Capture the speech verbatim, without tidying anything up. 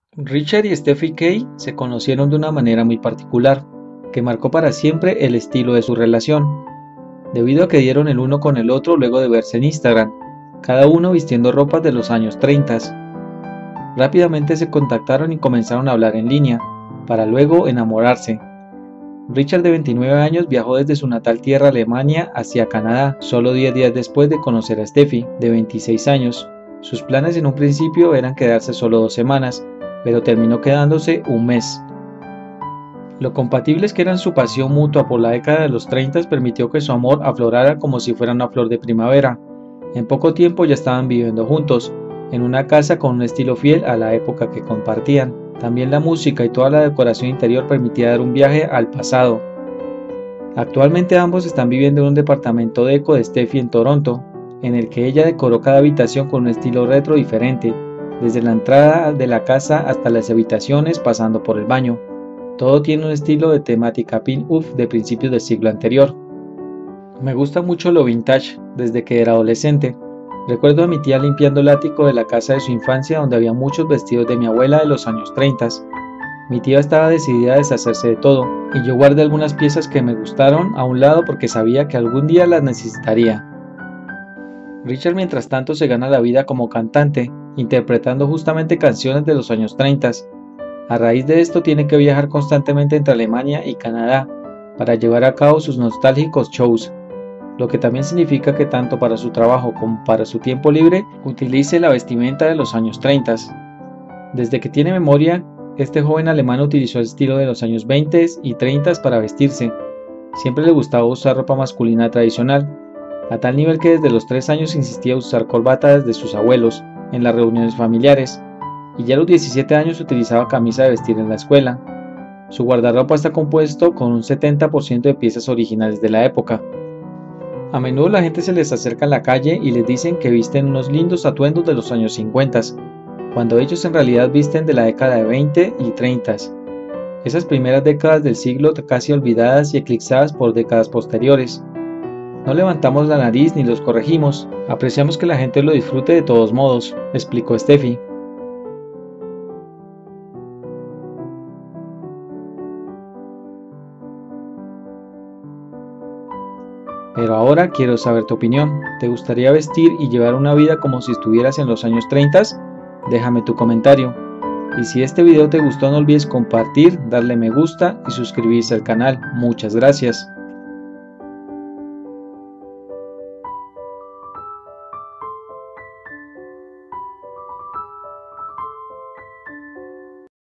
Richard y Steffi Kay se conocieron de una manera muy particular, que marcó para siempre el estilo de su relación, debido a que dieron el uno con el otro luego de verse en Instagram, cada uno vistiendo ropas de los años treinta. Rápidamente se contactaron y comenzaron a hablar en línea, para luego enamorarse. Richard, de veintinueve años, viajó desde su natal tierra Alemania hacia Canadá, solo diez días después de conocer a Steffi, de veintiséis años. Sus planes en un principio eran quedarse solo dos semanas, pero terminó quedándose un mes. Lo compatibles que eran su pasión mutua por la década de los treinta permitió que su amor aflorara como si fuera una flor de primavera. En poco tiempo ya estaban viviendo juntos, en una casa con un estilo fiel a la época que compartían. También la música y toda la decoración interior permitía dar un viaje al pasado. Actualmente ambos están viviendo en un departamento deco de Steffi en Toronto, en el que ella decoró cada habitación con un estilo retro diferente, desde la entrada de la casa hasta las habitaciones pasando por el baño. Todo tiene un estilo de temática pin-up de principios del siglo anterior. Me gusta mucho lo vintage desde que era adolescente. Recuerdo a mi tía limpiando el ático de la casa de su infancia donde había muchos vestidos de mi abuela de los años treinta. Mi tía estaba decidida a deshacerse de todo, y yo guardé algunas piezas que me gustaron a un lado porque sabía que algún día las necesitaría. Richard, mientras tanto, se gana la vida como cantante, interpretando justamente canciones de los años treinta. A raíz de esto tiene que viajar constantemente entre Alemania y Canadá para llevar a cabo sus nostálgicos shows, lo que también significa que tanto para su trabajo como para su tiempo libre utilice la vestimenta de los años treinta. Desde que tiene memoria, este joven alemán utilizó el estilo de los años veinte y treinta para vestirse. Siempre le gustaba usar ropa masculina tradicional, a tal nivel que desde los tres años insistía en usar corbata desde sus abuelos en las reuniones familiares, y ya a los diecisiete años utilizaba camisa de vestir en la escuela. Su guardarropa está compuesto con un setenta por ciento de piezas originales de la época. A menudo la gente se les acerca en la calle y les dicen que visten unos lindos atuendos de los años cincuenta, cuando ellos en realidad visten de la década de veinte y treinta. Esas primeras décadas del siglo casi olvidadas y eclipsadas por décadas posteriores. No levantamos la nariz ni los corregimos, apreciamos que la gente lo disfrute de todos modos, explicó Steffi. Pero ahora quiero saber tu opinión. ¿Te gustaría vestir y llevar una vida como si estuvieras en los años treinta? Déjame tu comentario. Y si este video te gustó, no olvides compartir, darle me gusta y suscribirse al canal. Muchas gracias.